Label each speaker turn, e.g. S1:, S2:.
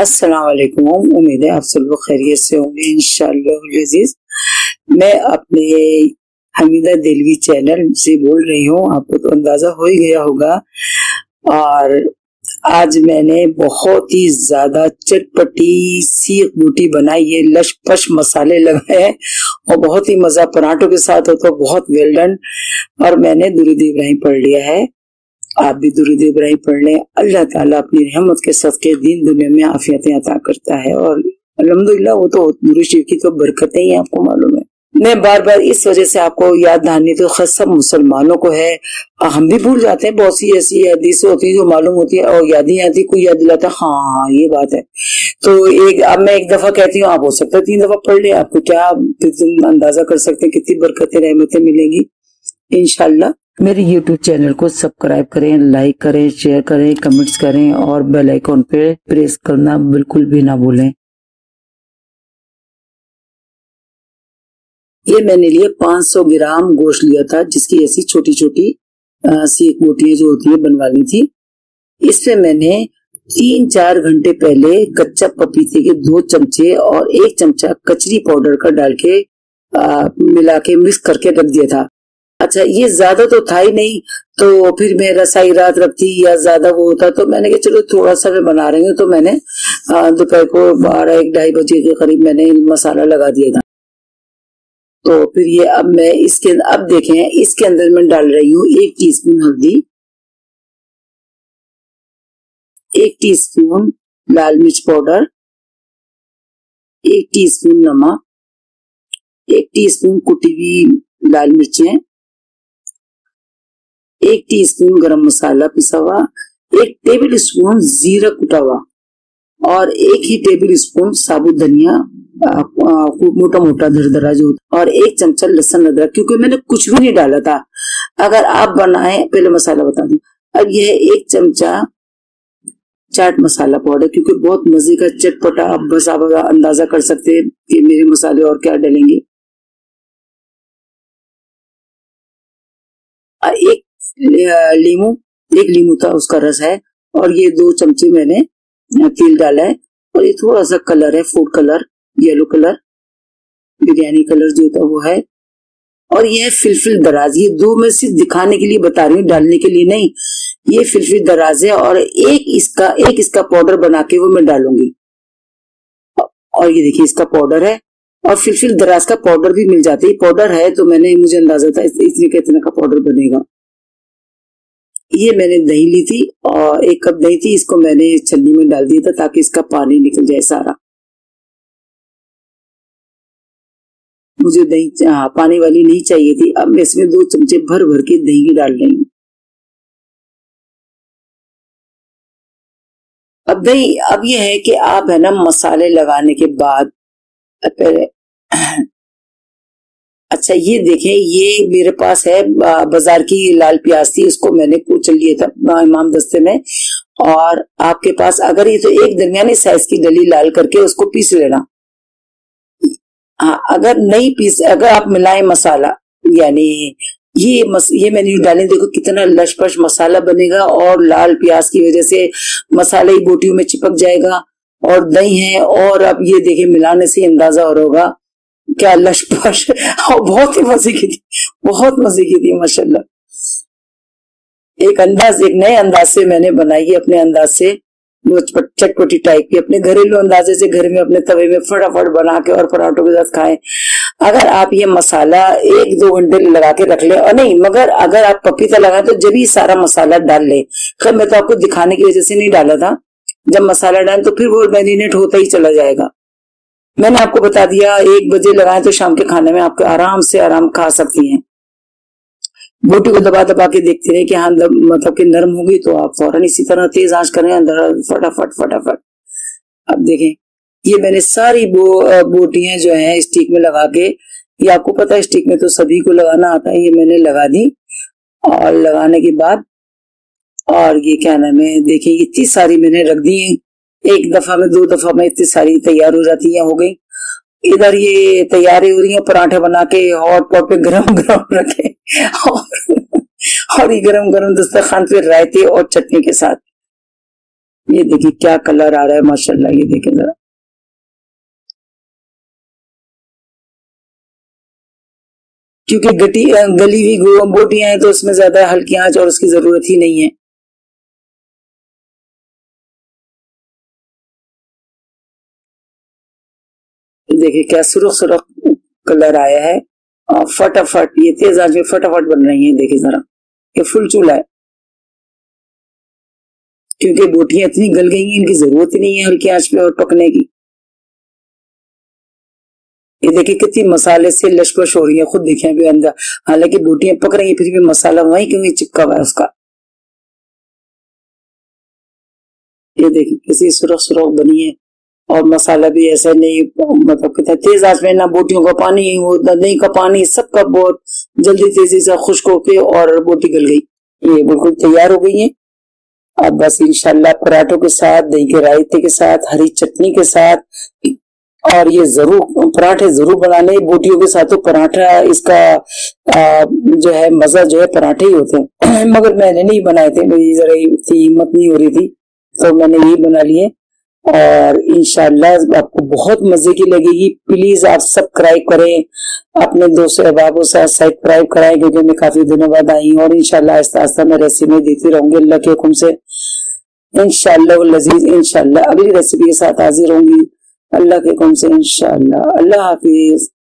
S1: अस्सलाम वालेकुम। उम्मीद है आप सब लोग खैरियत से होंगे इंशाअल्लाह अज़ीज। मैं अपने हमीदा दिलवी चैनल से बोल रही हूँ, आपको तो अंदाजा हो ही गया होगा। और आज मैंने बहुत ही ज्यादा चटपटी सी बूटी बनाई है, लशपश मसाले लगाए हैं और बहुत ही मजा पराठों के साथ हो तो बहुत वेल डन। और मैंने दुरूद इब्राहिम पढ़ लिया है, आप भी दुरूद इब्राहिम पढ़ लें। अल्लाह ताला अपनी रहमत के सदके दीन दुनिया में आफियतें अता करता है और अल्हम्दुलिल्लाह वो तो दुरूद शरीफ की तो बरकतें ही आपको मालूम है। मैं बार बार इस वजह से आपको याद दहानी तो सब मुसलमानों को है, हम भी भूल जाते हैं। बहुत सी ऐसी हदीसें होती है जो मालूम होती है और याद नहीं आती, कोई याद दिलाता है हाँ ये बात है। तो अब मैं एक दफा कहती हूँ, आप हो सकता है 3 दफा पढ़ ले, आपको क्या तुम अंदाजा कर सकते हैं कितनी बरकतें रहमतें मिलेंगी इंशाल्लाह। मेरे YouTube चैनल को सब्सक्राइब करें, लाइक करें, शेयर करें, कमेंट्स करें और बेल आइकॉन पे प्रेस करना बिल्कुल भी ना भूलें। ये मैंने लिए 500 ग्राम गोश्त लिया था, जिसकी ऐसी छोटी छोटी सी बोटियां जो होती है बनवानी थी। इसमें मैंने 3-4 घंटे पहले कच्चा पपीते के 2 चमचे और 1 चमचा कचरी पाउडर का डाल के मिला के मिक्स करके रख दिया था। अच्छा, ये ज्यादा तो था ही नहीं, तो फिर मैं रसाई रात रखती या ज्यादा वो होता, तो मैंने कहा चलो थोड़ा सा मैं बना रही हूँ। तो मैंने दोपहर को 12-1-2:30 बजे के करीब मैंने मसाला लगा दिया था। तो फिर ये अब मैं अब देखें, इसके अंदर मैं डाल रही हूँ 1 टीस्पून हल्दी, 1 टीस्पून लाल मिर्च पाउडर, 1 टीस्पून नमक, 1 टीस्पून कुटी हुई लाल मिर्चें, 1 टीस्पून गरम मसाला पिसा हुआ, 1 टेबल स्पून जीरा कुटा हुआ और 1 ही टेबल स्पून साबुत धनिया मोटा मोटा दरदरा जो, और 1 चमचा लहसुन अदरक, क्योंकि मैंने कुछ भी नहीं डाला था। अगर आप बनाएं, पहले मसाला बता दूं, अब यह 1 चमचा चाट मसाला पाउडर, क्योंकि बहुत मजे का चटपटा, आप बस आप अंदाजा कर सकते हैं कि मेरे मसाले और क्या डालेंगे। 1 लीमू था उसका रस है, और ये 2 चमचे मैंने तेल डाला है, और ये थोड़ा सा कलर है, food colour, yellow colour, biryani colour जो होता है वो है, और ये है फिलफिल दराज। ये 2 मैं सिर्फ दिखाने के लिए बता रही हूँ, डालने के लिए नहीं। ये फिलफिल दराज है और एक इसका पाउडर बना के वो मैं डालूंगी। और ये देखिए इसका पाउडर है, और फिलफिल दराज का पाउडर भी मिल जाता है। पाउडर है तो मुझे अंदाजा था इतने का पाउडर बनेगा। ये मैंने दही ली थी और 1 कप दही थी, इसको मैंने छन्नी में डाल दिया था ताकि इसका पानी निकल जाए सारा। मुझे दही पानी वाली नहीं चाहिए थी। अब मैं इसमें 2 चमचे भर भर के दही की डाल रही हूँ। अब ये है कि आप है ना मसाले लगाने के बाद पहले अच्छा ये देखें, ये मेरे पास है बाजार की लाल प्याज थी, इसको मैंने कुचल लिया था इमाम दस्ते में। और आपके पास अगर ये तो एक दरमियानी साइज की डली लाल करके उसको पीस लेना। हाँ, अगर आप मिलाएं मसाला, यानी ये मैंने डालें, देखो कितना लशपश मसाला बनेगा, और लाल प्याज की वजह से मसाला ही बोटियों में चिपक जाएगा, और दही है, और अब ये देखिए मिलाने से अंदाजा हो रहा होगा क्या लशपश, और बहुत ही मजे की थी, बहुत मजे की थी माशाल्लाह। एक नए अंदाज से मैंने बनाई है, अपने अंदाज से, चटपटी टाइप की, अपने घरेलू अंदाजे से घर में अपने तवे में फटाफट बना के और पराठों के साथ खाएं। अगर आप ये मसाला 1-2 घंटे लगा के रख ले, और नहीं मगर अगर आप पपीता लगाएं तो जब ही सारा मसाला डाल ले। खैर मैं तो आपको दिखाने की वजह से नहीं डाला था, जब मसाला डालें तो फिर वो मैरिनेट होता ही चला जाएगा। मैंने आपको बता दिया 1 बजे लगाएं तो शाम के खाने में आप आराम खा सकती हैं। बोटी को दबा दबा के देखते रहे कि हाँ मतलब कि नरम होगी, तो आप फौरन इसी तरह तेज आंच करें, फटाफट। अब देखें, ये मैंने सारी बोटियां जो है स्टिक में लगा के, ये आपको पता है स्टिक में तो सभी को लगाना आता है, ये मैंने लगा दी। और लगाने के बाद, और ये क्या नाम है, देखिए इतनी सारी मैंने रख दी है, 1 दफा में 2 दफा में इतनी सारी तैयार हो जाती है, हो गई। इधर ये तैयारी हो रही है, पराठे बना के हॉट पॉट पे गरम रखे, और ये गरम दस्तरखान पे रायते और चटनी के साथ। ये देखिए क्या कलर आ रहा है माशाल्लाह, ये देखें जरा। क्योंकि गली हुई बोटियां हैं तो उसमें ज्यादा हल्की आंच और उसकी जरूरत ही नहीं है। देखिए क्या सुरख सुरख कलर आया है और फटाफट ये तेज आंच में फटाफट बन रही है। देखिए जरा, ये फुल चूल्हा है क्योंकि बोटियां इतनी गल गई हैं, इनकी जरूरत ही नहीं है हल्की आंच पे और पकने की। ये देखिए कितनी मसाले से लशपश हो रही है, खुद देखिए अभी अंदर, हालांकि बोटियां पक रही है फिर भी मसाला वहीं क्यों चिपका हुआ है उसका। ये देखिए किसी सुरख सुरख बनी है और मसाला भी ऐसा नहीं, मतलब कितना तेज आंच में, ना बोटियों का पानी वो दही का पानी सबका बहुत जल्दी तेजी से खुश्क होके और बोटी गल गई। ये बिल्कुल तैयार हो गई है। अब बस इंशाल्लाह पराठों के साथ, दही के रायते के साथ, हरी चटनी के साथ, और ये जरूर पराठे जरूर बनाने बोटियों के साथ। तो पराठा इसका जो है मजा जो है पराठे ही होते हैं मगर मैंने नहीं बनाए थे, मेरी जरा हिम्मत नहीं हो रही थी तो मैंने यही बना लिए और इंशाल्लाह आपको बहुत मजे की लगेगी। प्लीज आप सब्सक्राइब करें, अपने दोस्तों अहबाबों से सब्सक्राइब कराएं क्योंकि मैं काफी दिनों बाद आई हूँ और इंशाल्लाह आहिस्ता आहिस्ता मैं रेसिपी देती रहूंगी अल्लाह के हुक्म से। इंशाल्लाह लजीज इंशाल्लाह अगली रेसिपी के साथ हाजिर होंगी अल्लाह के हुक्म से इंशाल्लाह। अल्लाह हाफिज।